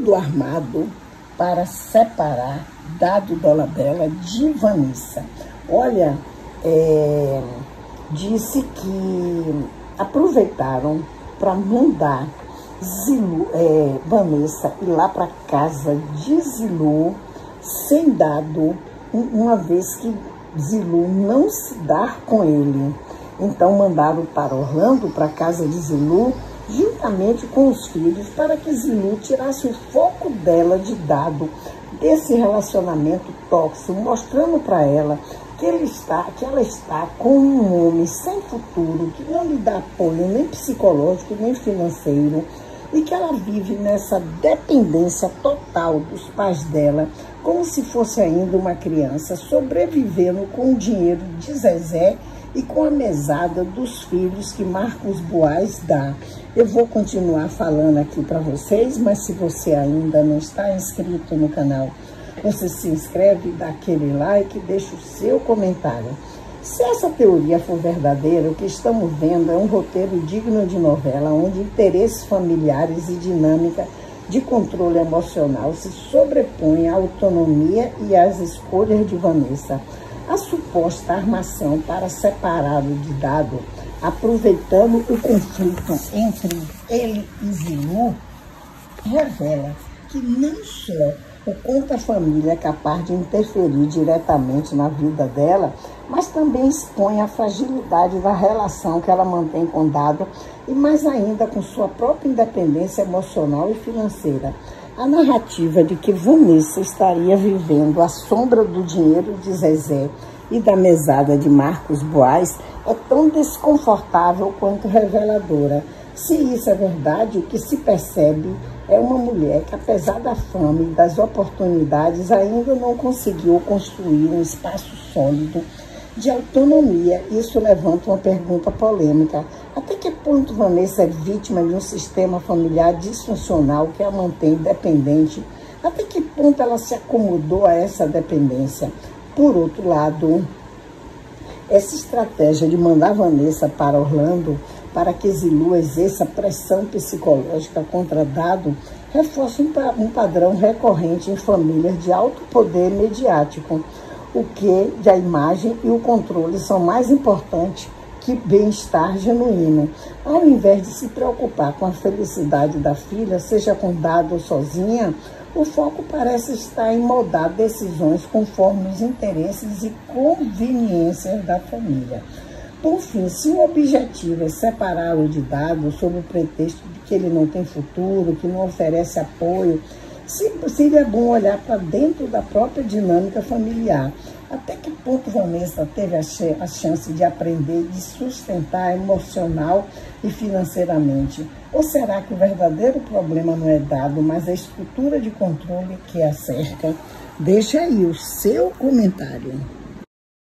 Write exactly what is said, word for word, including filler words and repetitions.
tudo armado para separar Dado Dolabella de Vanessa. Olha, é, disse que aproveitaram para mandar Zilu, é, Vanessa ir lá para casa de Zilu sem Dado, uma vez que Zilu não se dá com ele. Então mandaram para Orlando, para a casa de Zilu, juntamente com os filhos, para que Zilu tirasse o foco dela de Dado, desse relacionamento tóxico, mostrando para ela que, ele está, que ela está com um homem sem futuro, que não lhe dá apoio nem psicológico, nem financeiro, e que ela vive nessa dependência total dos pais dela, como se fosse ainda uma criança, sobrevivendo com o dinheiro de Zezé e com a mesada dos filhos que Marcos Boaz dá. Eu vou continuar falando aqui para vocês, mas se você ainda não está inscrito no canal, você se inscreve, dá aquele like, deixa o seu comentário. Se essa teoria for verdadeira, o que estamos vendo é um roteiro digno de novela, onde interesses familiares e dinâmica de controle emocional se sobrepõem à autonomia e às escolhas de Vanessa. A suposta armação para separá-lo de Dado, aproveitando o conflito entre ele e Zilu, revela que não só o quanto a família é capaz de interferir diretamente na vida dela, mas também expõe a fragilidade da relação que ela mantém com Dado e mais ainda com sua própria independência emocional e financeira. A narrativa de que Vanessa estaria vivendo à sombra do dinheiro de Zezé e da mesada de Marcos Boaz é tão desconfortável quanto reveladora. Se isso é verdade, o que se percebe é uma mulher que, apesar da fama e das oportunidades, ainda não conseguiu construir um espaço sólido de autonomia. Isso levanta uma pergunta polêmica. Até que ponto Vanessa é vítima de um sistema familiar disfuncional que a mantém dependente? Até que ponto ela se acomodou a essa dependência? Por outro lado, essa estratégia de mandar Vanessa para Orlando para que Zilu exerça pressão psicológica contra Dado reforça um padrão recorrente em famílias de alto poder mediático, o que a imagem e o controle são mais importantes que bem-estar genuíno. Ao invés de se preocupar com a felicidade da filha, seja com Dado ou sozinha, o foco parece estar em moldar decisões conforme os interesses e conveniências da família. Por fim, se o objetivo é separá-lo de Dado sob o pretexto de que ele não tem futuro, que não oferece apoio, seria bom olhar para dentro da própria dinâmica familiar. Até que ponto Vanessa teve a chance de aprender e de sustentar emocional e financeiramente? Ou será que o verdadeiro problema não é Dado, mas a estrutura de controle que a cerca? Deixa aí o seu comentário.